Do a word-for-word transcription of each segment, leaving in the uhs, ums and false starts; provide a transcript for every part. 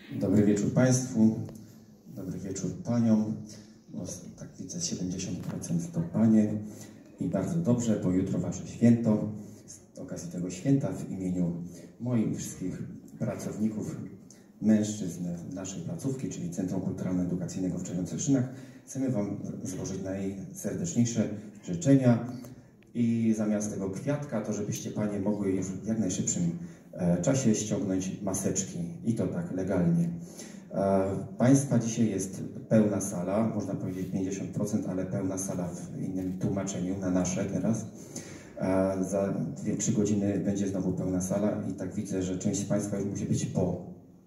Dobry wieczór Państwu, dobry wieczór Paniom. No, tak widzę, siedemdziesiąt procent to Panie i bardzo dobrze, bo jutro Wasze święto. Z okazji tego święta w imieniu moich wszystkich pracowników, mężczyzn naszej placówki, czyli Centrum Kulturalno-Edukacyjnego w Czerwonceszynach, chcemy Wam złożyć najserdeczniejsze życzenia i zamiast tego kwiatka, to żebyście Panie mogły już w jak najszybszym czasie ściągnąć maseczki i to tak legalnie. Państwa dzisiaj jest pełna sala, można powiedzieć pięćdziesiąt procent, ale pełna sala w innym tłumaczeniu na nasze teraz. Za dwie trzy godziny będzie znowu pełna sala i tak widzę, że część z Państwa już musi być po,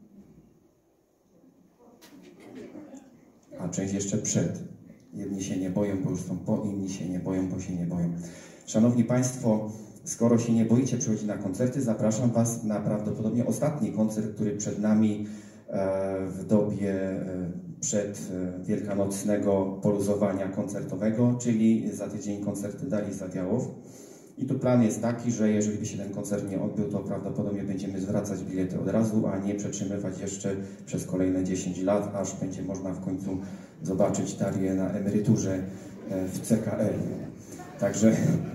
a część jeszcze przed. Jedni się nie boją, bo już są po, inni się nie boją, bo się nie boją. Szanowni Państwo, skoro się nie boicie przychodzić na koncerty, zapraszam Was na prawdopodobnie ostatni koncert, który przed nami w dobie przedwielkanocnego poluzowania koncertowego, czyli za tydzień koncert Darii Zawiałow. I tu plan jest taki, że jeżeli by się ten koncert nie odbył, to prawdopodobnie będziemy zwracać bilety od razu, a nie przetrzymywać jeszcze przez kolejne dziesięć lat, aż będzie można w końcu zobaczyć Darię na emeryturze w C K L. Także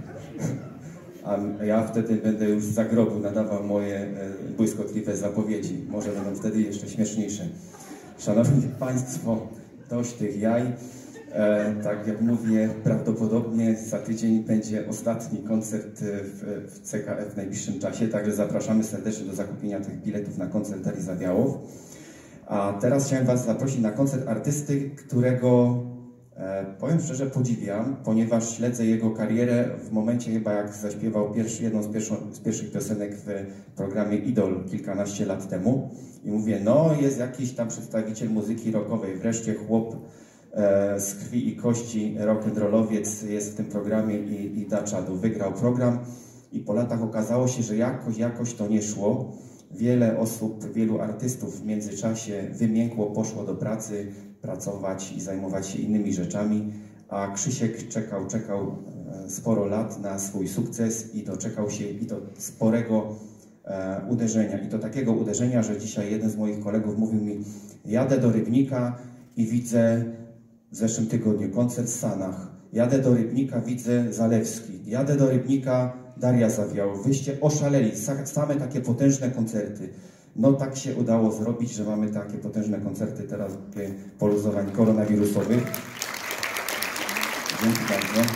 a ja wtedy będę już z zagrobu nadawał moje błyskotliwe zapowiedzi. Może będą wtedy jeszcze śmieszniejsze. Szanowni Państwo, dość tych jaj. E, tak jak mówię, prawdopodobnie za tydzień będzie ostatni koncert w, w C K F w najbliższym czasie, także zapraszamy serdecznie do zakupienia tych biletów na koncert Darii Zawiałow. A teraz chciałem Was zaprosić na koncert artysty, którego e, powiem szczerze podziwiam, ponieważ śledzę jego karierę w momencie chyba jak zaśpiewał pierwszy, jedną z, pierwszą, z pierwszych piosenek w programie Idol kilkanaście lat temu. I mówię, no jest jakiś tam przedstawiciel muzyki rockowej, wreszcie chłop z krwi i kości, rock'n'rollowiec jest w tym programie i, i da czadu. Wygrał program i po latach okazało się, że jakoś, jakoś to nie szło. Wiele osób, wielu artystów w międzyczasie wymiękło, poszło do pracy, pracować i zajmować się innymi rzeczami, a Krzysiek czekał, czekał sporo lat na swój sukces i doczekał się i to sporego e, uderzenia. I to takiego uderzenia, że dzisiaj jeden z moich kolegów mówił mi, jadę do Rybnika i widzę w zeszłym tygodniu koncert w Sanach. Jadę do Rybnika, widzę Zalewski. Jadę do Rybnika, Daria Zawiałow. Wyście oszaleli, same takie potężne koncerty. No tak się udało zrobić, że mamy takie potężne koncerty teraz w poluzowań koronawirusowych. Dzięki bardzo.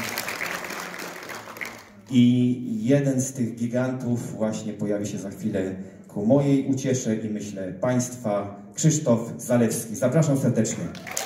I jeden z tych gigantów właśnie pojawi się za chwilę ku mojej uciesze i myślę Państwa, Krzysztof Zalewski. Zapraszam serdecznie.